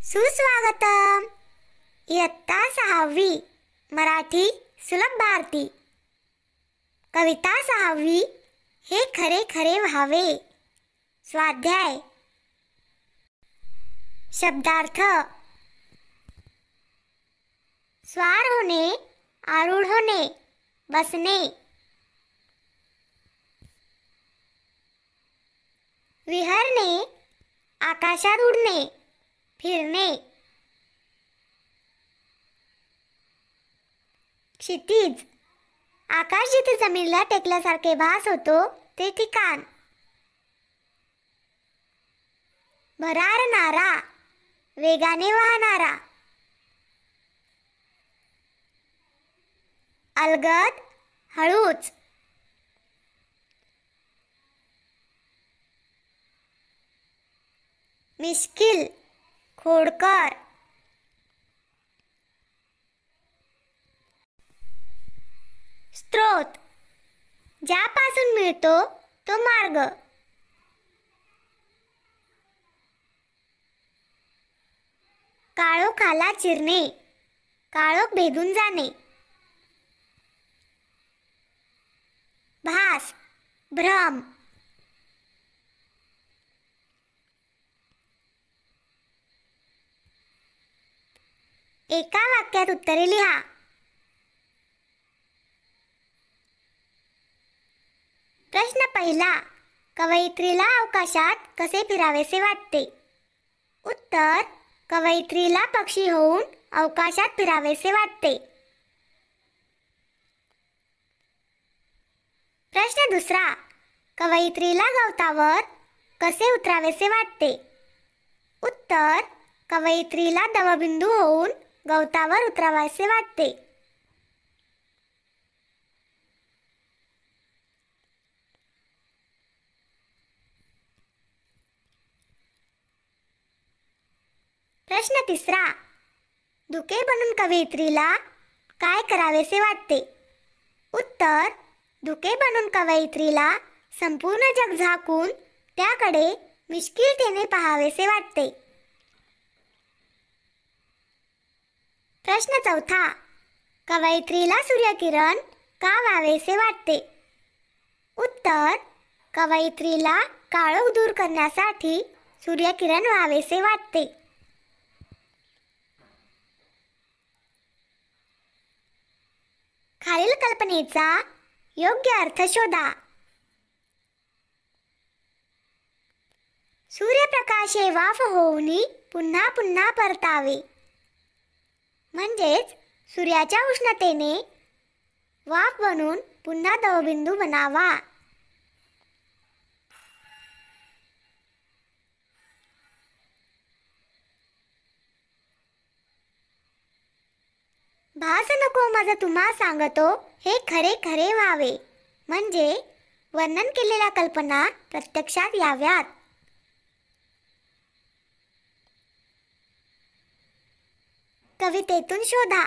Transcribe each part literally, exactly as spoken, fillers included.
सुस्वागतम. इयत्ता सहावी मराठी सुलभ भारती. कविता सहावी हे खरे खरे व्हावे. स्वाध्याय. शब्दार्थ. स्वार होणे, आरूढ होणे, बसणे. विहरणे, आकाशात उडणे, फिरणे. क्षितिज, आकाश जिथे जमिनीला टेकल्यासारखे भास होतो ते ठिकाण. भरारणारा, वेगाने वाहणारा. अलगद, हळूच. मिश्किल, खोडकर. स्त्रोत, ज्यापासून मिळतो तो मार्ग. काळोखाला चिरणे, काळोख भेदून जाणे. भास, भ्रम. एका वाक्यात उत्तरे लिहा. प्रश्न पहिला. कवयित्रीला अवकाशात कसे फिरावेसे वाटते? उत्तर. कवयित्रीला पक्षी होऊन अवकाशात फिरावेसे वाटते. प्रश्न दुसरा. कवयित्रीला गवतावर कसे उतरावेसे वाटते? उत्तर. कवयित्रीला दवबिंदू होऊन गवतावर उतरावेसे वाटते. प्रश्न तिसरा. धुके बनून कवयित्रीला काय करावेसे वाटते? उत्तर. धुके बनून कवयित्रीला संपूर्ण जग झाकून त्याकडे मिश्किलतेने पाहावेसे वाटते. प्रश्न चौथा. कवयित्रीला सूर्यकिरण का व्हावेसे वाटते? उत्तर. कवयित्रीला काळोख दूर करण्यासाठी सूर्यकिरण व्हावेसे वाटते. खालील कल्पनेचा योग्य अर्थ शोधा. सूर्यप्रकाशे वाफ होऊनी पुन्हा पुन्हा परतावे. म्हणजेच सूर्याच्या उष्णतेने वाफ बनून पुन्हा दवबिंदू बनावा. भास नको माझा तुम्हा सांगतो हे खरे खरे व्हावे. म्हणजे वर्णन केलेल्या कल्पना प्रत्यक्षात याव्यात. कवितेतून शोधा.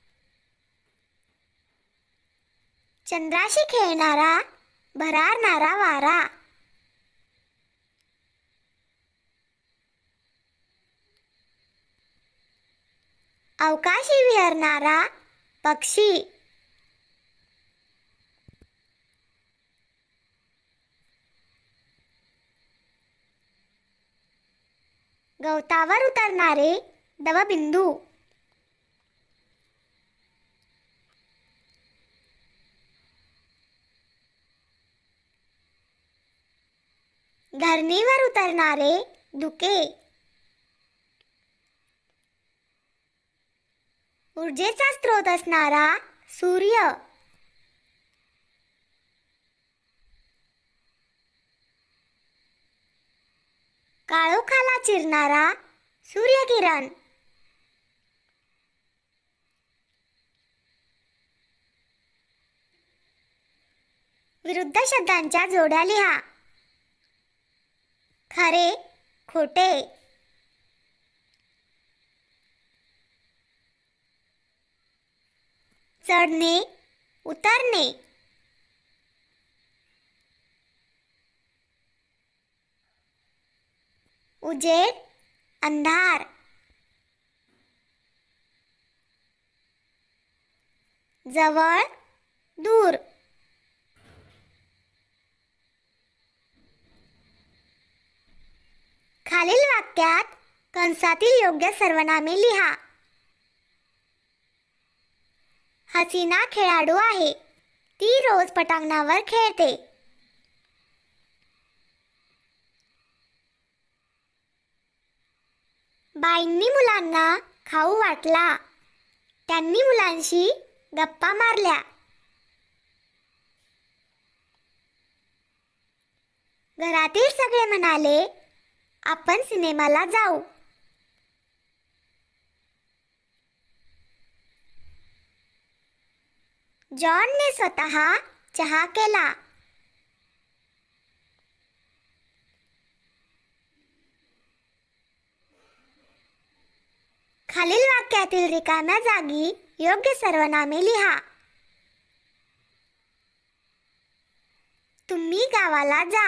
चंद्राशी खेळणारा भरारणारा वारा. अवकाशी विहरणारा पक्षी. गवतावर उतरणारे दवबिंदू. धरणीवर उतरणारे धुके. ऊर्जेचा स्रोत असणारा सूर्य. काळोखाला चिरणारा सूर्यकिरण. विरुद्ध शब्दांच्या जोड्या लिहा. खरे, खोटे. चढणे, उतरणे. उजेड, अंधार. जवळ, दूर. खालील वाक्यात कंसातील योग्य सर्वनामे लिहा. हसीना खेळाडू आहे. ती रोज पटांगणावर खेळते. बाईंनी मुलांना खाऊ वाटला. त्यांनी मुलांशी गप्पा मारल्या. घरातील सगळे म्हणाले, आपण सिनेमाला जाऊ. जॉनने स्वतः चहा केला. खालील वाक्यातील रिकाम्या जागी योग्य सर्वनामे लिहा. तुम्ही गावाला जा.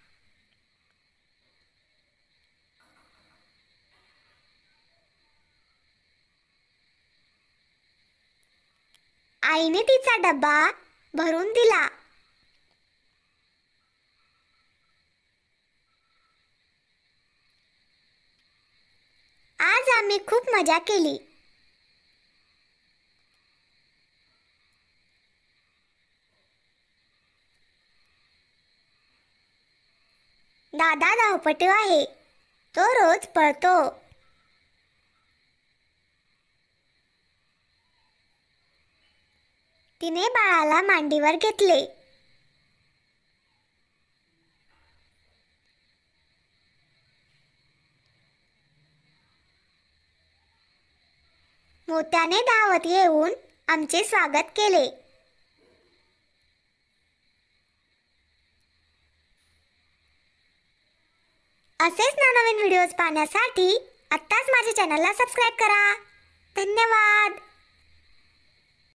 आईने तिचा डब्बा भरून दिला. आज आम्ही खूप मजा केली. दादा धावपटू आहे. तो रोज पळतो. तिने बाळाला मांडीवर घेतले. मोत्याने धावत येऊन आमचे स्वागत केले. असेच नवनवीन व्हिडिओज पाहण्यासाठी आत्ताच माझ्या चॅनलला सबस्क्राईब करा. धन्यवाद.